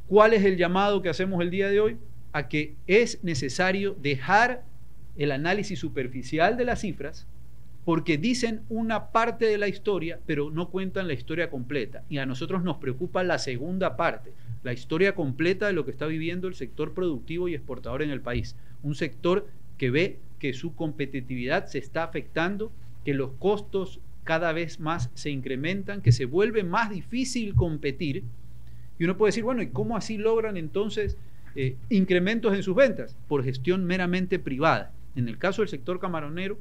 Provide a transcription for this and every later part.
¿Cuál es el llamado que hacemos el día de hoy? A que es necesario dejar el análisis superficial de las cifras, porque dicen una parte de la historia, pero no cuentan la historia completa. Y a nosotros nos preocupa la segunda parte, la historia completa de lo que está viviendo el sector productivo y exportador en el país. Un sector que ve que su competitividad se está afectando, que los costos cada vez más se incrementan, que se vuelve más difícil competir. Y uno puede decir, bueno, ¿y cómo así logran entonces incrementos en sus ventas? Por gestión meramente privada. En el caso del sector camaronero,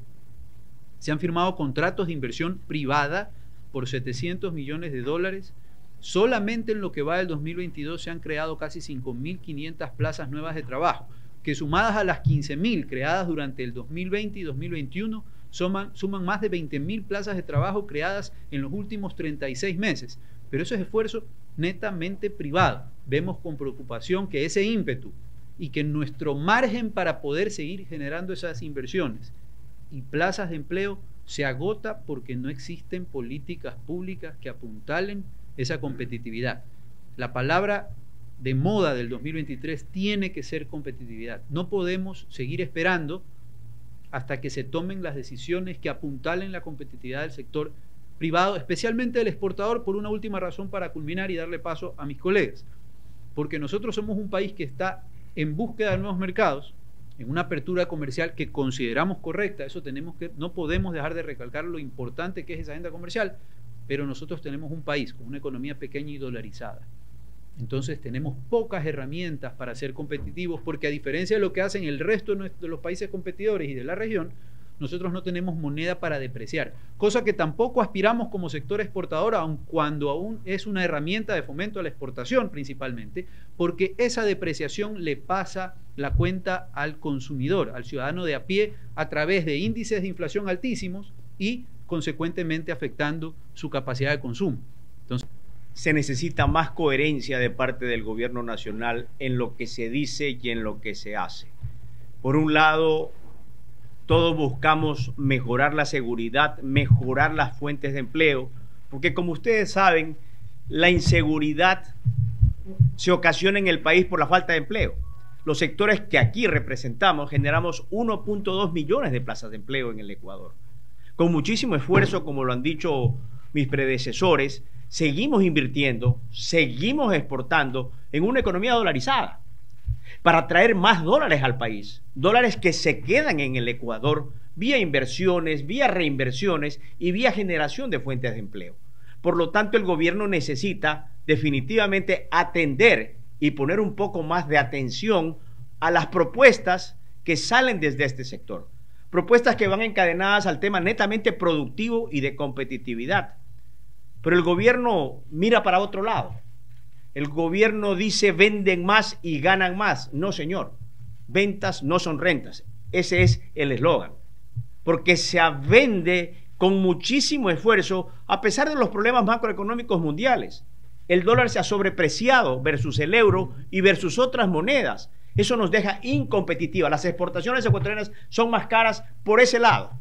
se han firmado contratos de inversión privada por $700 millones. Solamente en lo que va del 2022 se han creado casi 5.500 plazas nuevas de trabajo, que sumadas a las 15.000 creadas durante el 2020 y 2021, suman más de 20.000 plazas de trabajo creadas en los últimos 36 meses. Pero eso es esfuerzo netamente privado. Vemos con preocupación que ese ímpetu y que nuestro margen para poder seguir generando esas inversiones y plazas de empleo se agota porque no existen políticas públicas que apuntalen esa competitividad. La palabra de moda del 2023 tiene que ser competitividad. No podemos seguir esperando hasta que se tomen las decisiones que apuntalen la competitividad del sector privado, especialmente del exportador, por una última razón para culminar y darle paso a mis colegas. Porque nosotros somos un país que está en búsqueda de nuevos mercados, en una apertura comercial que consideramos correcta. Eso no podemos dejar de recalcar lo importante que es esa agenda comercial, pero nosotros tenemos un país con una economía pequeña y dolarizada. Entonces tenemos pocas herramientas para ser competitivos, porque a diferencia de lo que hacen el resto de los países competidores y de la región, nosotros no tenemos moneda para depreciar, cosa que tampoco aspiramos como sector exportador, aun cuando aún es una herramienta de fomento a la exportación principalmente, porque esa depreciación le pasa la cuenta al consumidor, al ciudadano de a pie, a través de índices de inflación altísimos y consecuentemente afectando su capacidad de consumo. Entonces, se necesita más coherencia de parte del gobierno nacional en lo que se dice y en lo que se hace. Por un lado, todos buscamos mejorar la seguridad, mejorar las fuentes de empleo, porque como ustedes saben, la inseguridad se ocasiona en el país por la falta de empleo. Los sectores que aquí representamos generamos 1.2 millones de plazas de empleo en el Ecuador. Con muchísimo esfuerzo, como lo han dicho mis predecesores, seguimos invirtiendo, seguimos exportando en una economía dolarizada para traer más dólares al país, dólares que se quedan en el Ecuador vía inversiones, vía reinversiones y vía generación de fuentes de empleo. Por lo tanto, el gobierno necesita definitivamente atender y poner un poco más de atención a las propuestas que salen desde este sector. Propuestas que van encadenadas al tema netamente productivo y de competitividad. Pero el gobierno mira para otro lado. El gobierno dice venden más y ganan más. No, señor. Ventas no son rentas. Ese es el eslogan. Porque se vende con muchísimo esfuerzo a pesar de los problemas macroeconómicos mundiales. El dólar se ha sobrepreciado versus el euro y versus otras monedas. Eso nos deja incompetitiva. Las exportaciones ecuatorianas son más caras por ese lado.